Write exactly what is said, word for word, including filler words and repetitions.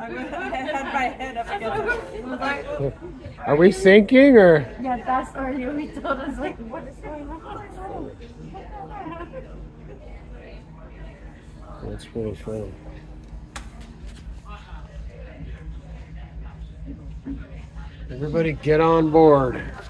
had my head up against it. Are we sinking or? Yeah, that's where he told us, like, what is going on? That's really fun. Everybody get on board.